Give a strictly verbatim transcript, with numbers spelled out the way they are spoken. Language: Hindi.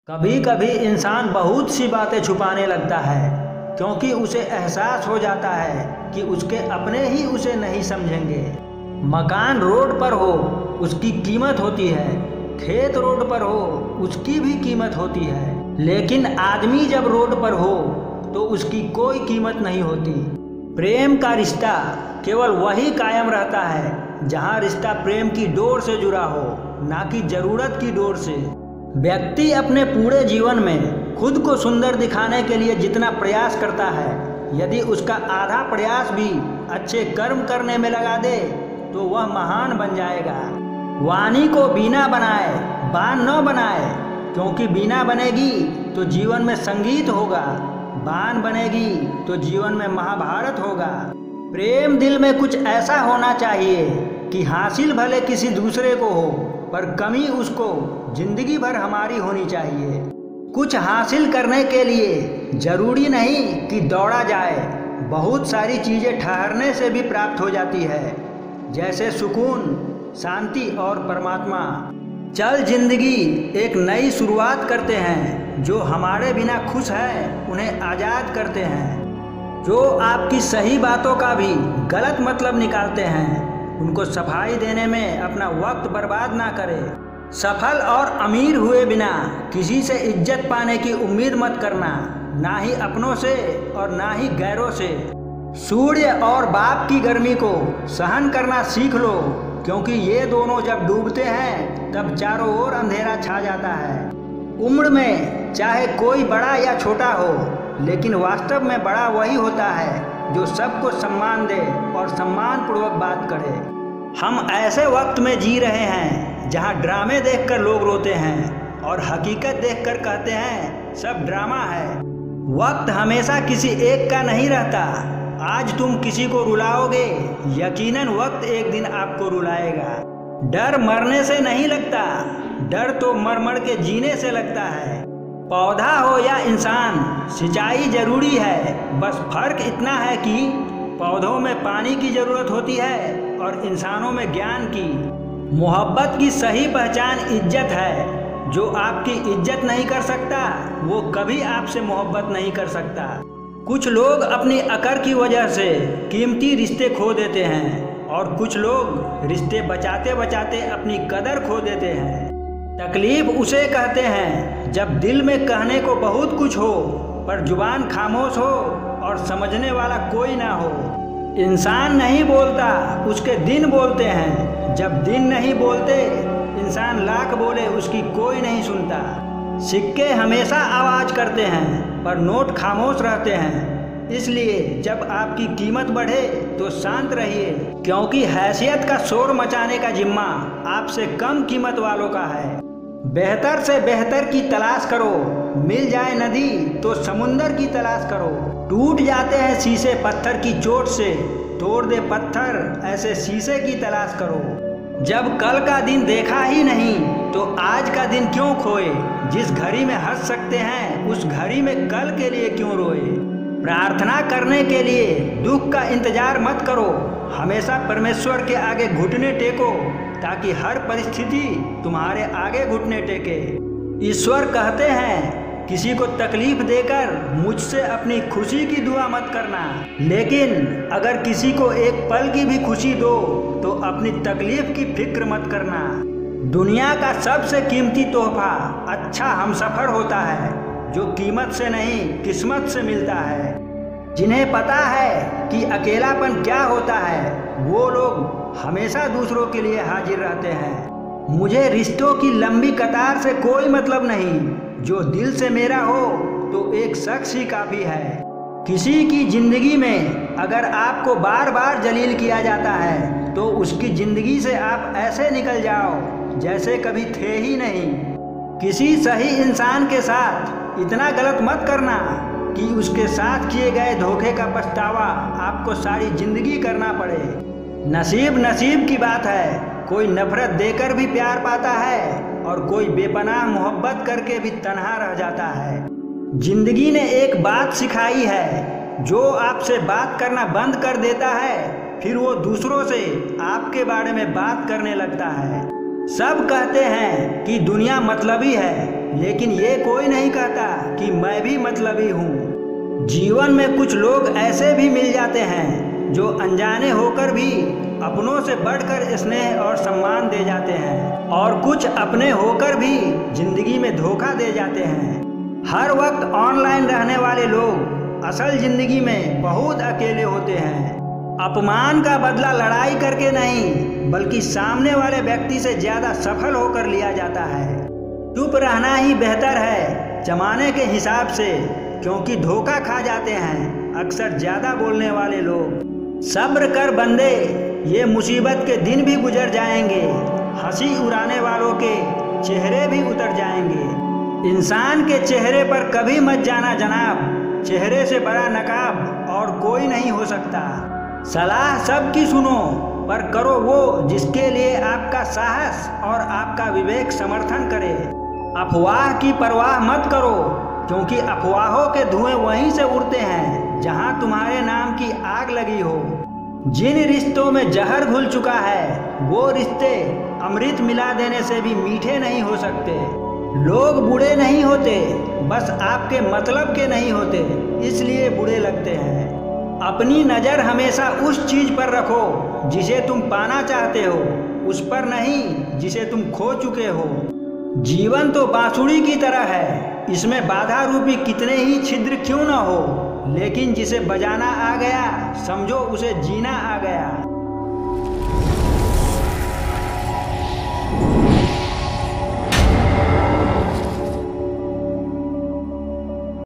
कभी कभी इंसान बहुत सी बातें छुपाने लगता है क्योंकि उसे एहसास हो जाता है कि उसके अपने ही उसे नहीं समझेंगे। मकान रोड पर हो उसकी कीमत होती है, खेत रोड पर हो उसकी भी कीमत होती है, लेकिन आदमी जब रोड पर हो तो उसकी कोई कीमत नहीं होती। प्रेम का रिश्ता केवल वही कायम रहता है जहाँ रिश्ता प्रेम की डोर से जुड़ा हो, ना कि जरूरत की डोर से। व्यक्ति अपने पूरे जीवन में खुद को सुंदर दिखाने के लिए जितना प्रयास करता है, यदि उसका आधा प्रयास भी अच्छे कर्म करने में लगा दे तो वह महान बन जाएगा। वाणी को बीना बनाए बाण न बनाए, क्योंकि बीना बनेगी तो जीवन में संगीत होगा, बाण बनेगी तो जीवन में महाभारत होगा। प्रेम दिल में कुछ ऐसा होना चाहिए कि हासिल भले किसी दूसरे को हो पर कमी उसको जिंदगी भर हमारी होनी चाहिए। कुछ हासिल करने के लिए जरूरी नहीं कि दौड़ा जाए, बहुत सारी चीज़ें ठहरने से भी प्राप्त हो जाती है, जैसे सुकून, शांति और परमात्मा। चल जिंदगी एक नई शुरुआत करते हैं, जो हमारे बिना खुश है उन्हें आज़ाद करते हैं। जो आपकी सही बातों का भी गलत मतलब निकालते हैं, उनको सफाई देने में अपना वक्त बर्बाद ना करें। सफल और अमीर हुए बिना किसी से इज्जत पाने की उम्मीद मत करना, ना ही अपनों से और ना ही गैरों से। सूर्य और बाप की गर्मी को सहन करना सीख लो, क्योंकि ये दोनों जब डूबते हैं तब चारों ओर अंधेरा छा जाता है। उम्र में चाहे कोई बड़ा या छोटा हो, लेकिन वास्तव में बड़ा वही होता है जो सबको सम्मान दे और सम्मान पूर्वक बात करे। हम ऐसे वक्त में जी रहे हैं जहां ड्रामे देखकर लोग रोते हैं और हकीकत देखकर कहते हैं सब ड्रामा है। वक्त हमेशा किसी एक का नहीं रहता। आज तुम किसी को रुलाओगे, यकीनन वक्त एक दिन आपको रुलाएगा। डर मरने से नहीं लगता, डर तो मर मर के जीने से लगता है। पौधा हो या इंसान, सिंचाई जरूरी है, बस फर्क इतना है कि पौधों में पानी की ज़रूरत होती है और इंसानों में ज्ञान की। मोहब्बत की सही पहचान इज्जत है। जो आपकी इज्जत नहीं कर सकता वो कभी आपसे मोहब्बत नहीं कर सकता। कुछ लोग अपनी अकड़ की वजह से कीमती रिश्ते खो देते हैं और कुछ लोग रिश्ते बचाते बचाते अपनी कदर खो देते हैं। तकलीफ उसे कहते हैं जब दिल में कहने को बहुत कुछ हो पर जुबान खामोश हो और समझने वाला कोई ना हो। इंसान नहीं बोलता, उसके दिन बोलते हैं। जब दिन नहीं बोलते, इंसान लाख बोले उसकी कोई नहीं सुनता। सिक्के हमेशा आवाज़ करते हैं पर नोट खामोश रहते हैं। इसलिए जब आपकी कीमत बढ़े तो शांत रहिए, क्योंकि हैसियत का शोर मचाने का जिम्मा आपसे कम कीमत वालों का है। बेहतर से बेहतर की तलाश करो, मिल जाए नदी तो समुंदर की तलाश करो। टूट जाते हैं शीशे पत्थर की चोट से, तोड़ दे पत्थर ऐसे शीशे की तलाश करो। जब कल का दिन देखा ही नहीं तो आज का दिन क्यों खोए। जिस घड़ी में हंस सकते हैं उस घड़ी में कल के लिए क्यों रोए। प्रार्थना करने के लिए दुख का इंतजार मत करो, हमेशा परमेश्वर के आगे घुटने टेको, ताकि हर परिस्थिति तुम्हारे आगे घुटने टेके। ईश्वर कहते हैं किसी को तकलीफ देकर मुझसे अपनी खुशी की दुआ मत करना, लेकिन अगर किसी को एक पल की भी खुशी दो तो अपनी तकलीफ की फिक्र मत करना। दुनिया का सबसे कीमती तोहफा अच्छा हमसफर होता है, जो कीमत से नहीं किस्मत से मिलता है। जिन्हें पता है कि अकेलापन क्या होता है, वो लोग हमेशा दूसरों के लिए हाजिर रहते हैं। मुझे रिश्तों की लंबी कतार से कोई मतलब नहीं, जो दिल से मेरा हो तो एक शख्स ही काफ़ी है। किसी की ज़िंदगी में अगर आपको बार बार जलील किया जाता है तो उसकी ज़िंदगी से आप ऐसे निकल जाओ जैसे कभी थे ही नहीं। किसी सही इंसान के साथ इतना गलत मत करना कि उसके साथ किए गए धोखे का पछतावा आपको सारी ज़िंदगी करना पड़े। नसीब नसीब की बात है, कोई नफरत देकर भी प्यार पाता है और कोई बेपनाह मोहब्बत करके भी तन्हा रह जाता है। जिंदगी ने एक बात सिखाई है, जो आपसे बात करना बंद कर देता है फिर वो दूसरों से आपके बारे में बात करने लगता है। सब कहते हैं कि दुनिया मतलबी है, लेकिन ये कोई नहीं कहता कि मैं भी मतलबी हूँ। जीवन में कुछ लोग ऐसे भी मिल जाते हैं जो अनजाने होकर भी अपनों से बढ़कर स्नेह और सम्मान दे जाते हैं, और कुछ अपने होकर भी जिंदगी में धोखा दे जाते हैं। हर वक्त ऑनलाइन रहने वाले लोग असल जिंदगी में बहुत अकेले होते हैं। अपमान का बदला लड़ाई करके नहीं, बल्कि सामने वाले व्यक्ति से ज्यादा सफल होकर लिया जाता है। चुप रहना ही बेहतर है जमाने के हिसाब से, क्योंकि धोखा खा जाते हैं अक्सर ज्यादा बोलने वाले लोग। सब्र कर बंदे, ये मुसीबत के दिन भी गुजर जाएंगे। हंसी उड़ाने वालों के चेहरे भी उतर जाएंगे। इंसान के चेहरे पर कभी मत जाना जनाब, चेहरे से बड़ा नकाब और कोई नहीं हो सकता। सलाह सबकी सुनो, पर करो वो जिसके लिए आपका साहस और आपका विवेक समर्थन करे। अफवाह की परवाह मत करो, क्योंकि अफवाहों के धुएं वहीं से उड़ते हैं जहां तुम्हारे नाम की आग लगी हो। जिन रिश्तों में जहर घुल चुका है वो रिश्ते अमृत मिला देने से भी मीठे नहीं हो सकते। लोग बुरे नहीं होते, बस आपके मतलब के नहीं होते, इसलिए बुरे लगते हैं। अपनी नज़र हमेशा उस चीज पर रखो जिसे तुम पाना चाहते हो, उस पर नहीं जिसे तुम खो चुके हो। जीवन तो बांसुरी की तरह है, इसमें बाधा रूपी कितने ही छिद्र क्यों न हो, लेकिन जिसे बजाना आ गया समझो उसे जीना आ गया।